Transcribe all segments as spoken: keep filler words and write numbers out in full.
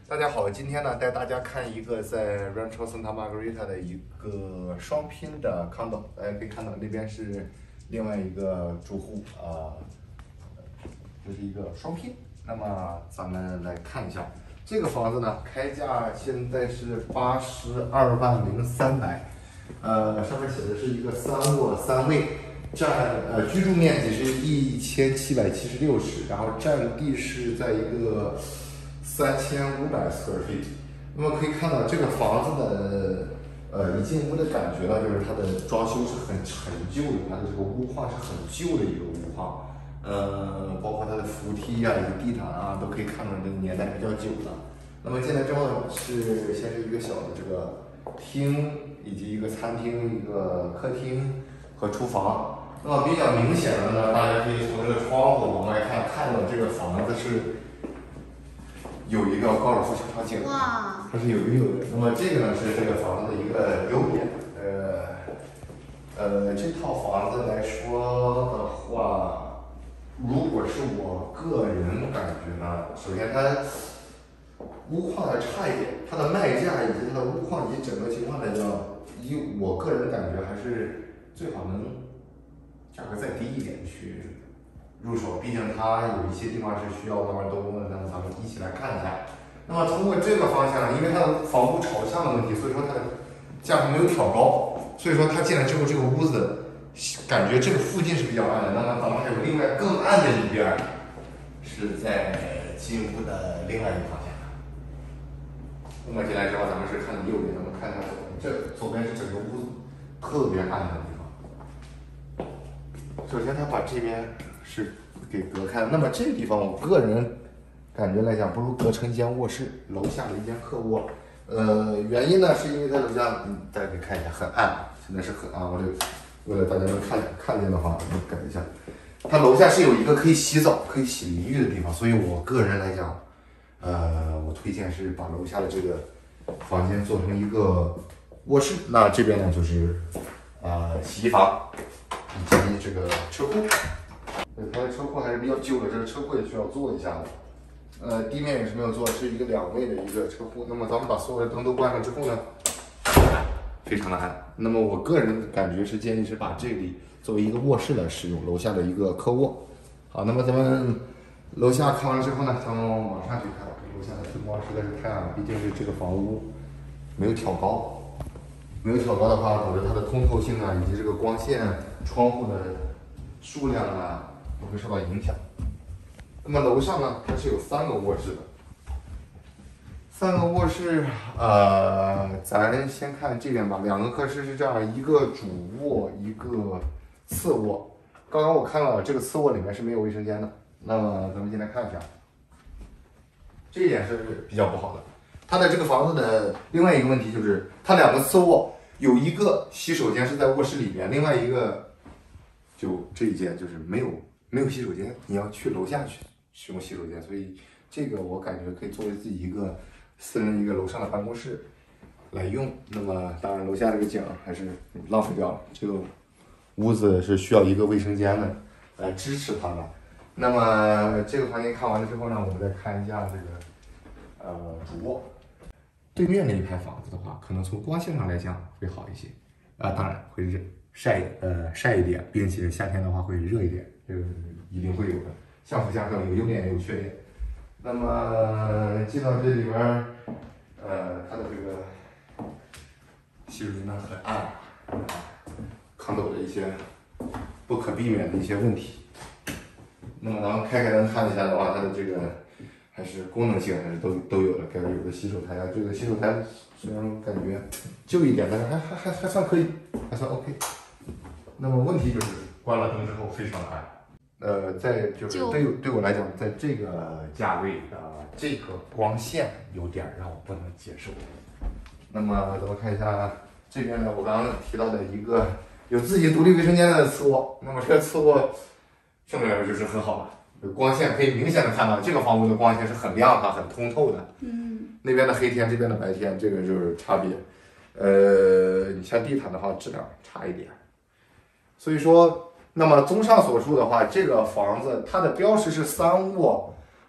大家好，今天呢带大家看一个在 Rancho Santa Margarita 的一个双拼的 condo， 大家可以看到那边是另外一个住户啊、呃，这是一个双拼。那么咱们来看一下这个房子呢，开价现在是八十二万零三百，呃，上面写的是一个三卧三卫，占呃居住面积是一千七百七十六尺，然后占地是在一个三千五百 square feet。那么可以看到这个房子的呃一进屋的感觉呢，就是它的装修是很陈旧的，它的这个屋况是很旧的一个屋况。呃，包括它的扶梯啊，以及地毯啊，都可以看出这个年代比较久了。那么进来之后是先是一个小的这个厅，以及一个餐厅、一个客厅和厨房。那么比较明显的呢，大家可以从这个窗户往外看，看到这个房子是有一个高尔夫球场景的，它是有 view 的。那么这个呢是这个房子的一个优点。呃呃，这套房子来说的话。如果是我个人感觉呢，首先它屋况的差一点，它的卖价以及它的屋况以及整个情况来讲，以我个人感觉还是最好能价格再低一点去入手，毕竟它有一些地方是需要慢慢动工的。那么咱们一起来看一下。那么通过这个方向呢，因为它的房屋朝向的问题，所以说它的价格没有挑高，所以说它进来之后这个屋子。感觉这个附近是比较暗的，那么咱们还有另外更暗的一边，是在进屋的另外一个方向。那么进来之后，咱们是看的右边，咱们看一下左边，这左边是整个屋子特别暗的地方。首先，他把这边是给隔开了，那么这个地方，我个人感觉来讲，不如隔成一间卧室，楼下的一间客卧。呃，原因呢，是因为它楼下，嗯，大家可以看一下，很暗，真的是很暗，我这。为了大家能看看见的话，我们改一下。它楼下是有一个可以洗澡、可以洗淋浴的地方，所以我个人来讲，呃，我推荐是把楼下的这个房间做成一个卧室。那这边呢就是呃洗衣房以及这个车库。它的车库还是比较旧的，这个车库也需要做一下的。呃，地面也是没有做，是一个两卫的一个车库。那么咱们把所有的灯都关上之后呢？非常的暗，那么我个人感觉是建议是把这里作为一个卧室来使用，楼下的一个客卧。好，那么咱们楼下看完之后呢，咱们往上去看，楼下的灯光实在是太暗了，毕竟是这个房屋没有挑高，没有挑高的话，导致它的通透性啊，以及这个光线、窗户的数量啊，都会受到影响。那么楼上呢，它是有三个卧室的。三个卧室，呃，咱先看这边吧。两个客室是这样，一个主卧，一个次卧。刚刚我看了，这个次卧里面是没有卫生间的。那么咱们进来看一下，这一点是比较不好的。它的这个房子的另外一个问题就是，它两个次卧有一个洗手间是在卧室里边，另外一个就这一间就是没有没有洗手间，你要去楼下去使用洗手间，所以这个我感觉可以作为自己一个。私人一个楼上的办公室来用，那么当然楼下这个景还是浪费掉了。这个屋子是需要一个卫生间的来支持它的。那么这个房间看完了之后呢，我们再看一下这个呃主卧。对面那一排房子的话，可能从光线上来讲会好一些啊、呃，当然会热晒呃晒一点，并且夏天的话会热一点，这个一定会有的，相辅相成，有优点也有缺点。那么进到这里边，呃，它的这个洗手间呢很暗，看到的一些不可避免的一些问题。那么咱们开开灯看一下的话，它的这个还是功能性还是都都有的，该有的洗手台啊，这个洗手台虽然感觉旧一点，但是还还还还算可以，还算 OK。那么问题就是关了灯之后非常的暗。呃，在就是对对我来讲，在这个价位的这个光线有点让我不能接受。那么咱们看一下这边呢，我刚刚提到的一个有自己独立卫生间的次卧。那么这个次卧相对来说就是很好了，光线可以明显的看到这个房屋的光线是很亮的、很通透的。嗯，那边的黑天，这边的白天，这个就是差别。呃，你像地毯的话，质量差一点。所以说。那么综上所述的话，这个房子它的标识是三卧，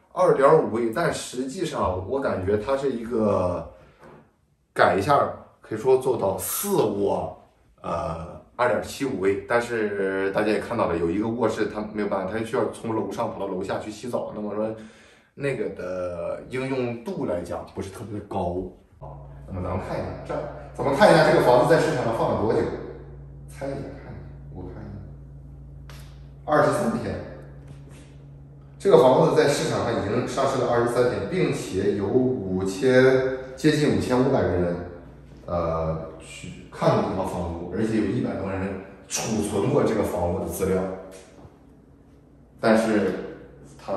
二点五卫，但实际上我感觉它是一个改一下，可以说做到四卧，呃，二点七五卫。但是大家也看到了，有一个卧室它没有办法，它需要从楼上跑到楼下去洗澡。那么说，那个的应用度来讲不是特别的高啊。那么咱们看一下，这咱们看一下这个房子在市场上放了多久？猜一下，看一下，我看一下，二十三天。这个房子在市场上已经上市了二十三天，并且有五千接近五千五百个人，呃，去看过这套房屋，而且有一百多人储存过这个房屋的资料。但是它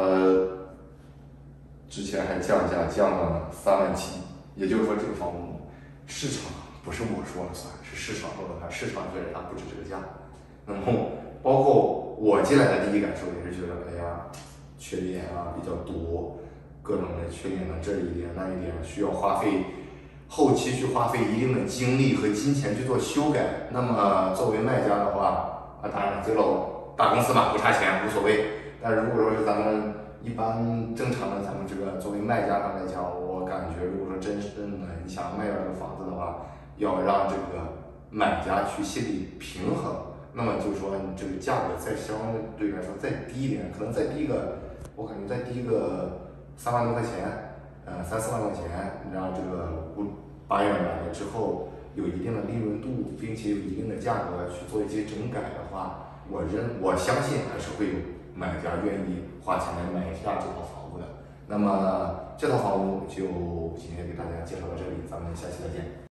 之前还降价降了三万七，也就是说这个房屋市场不是我说了算，是市场说了算，市场觉得它不值这个价。那么包括我进来的第一感受也是觉得，哎呀，缺点啊比较多，各种的缺点呢，这一点那一点需要花费后期去花费一定的精力和金钱去做修改。那么作为卖家的话，啊，当然这种大公司嘛不差钱无所谓。但是如果说是咱们一般正常的咱们这个作为卖家上来讲，我感觉如果说真是的你想卖掉这个房子的话，要让这个买家去心理平衡。那么就是说，你这个价格再相对来说再低一点，可能再低个，我感觉再低个三万多块钱，呃，三四万块钱，让这个五八月买了之后有一定的利润度，并且有一定的价格去做一些整改的话，我认我相信还是会有买家愿意花钱来买下这套房屋的。那么这套房屋就今天给大家介绍到这里，咱们下期再见。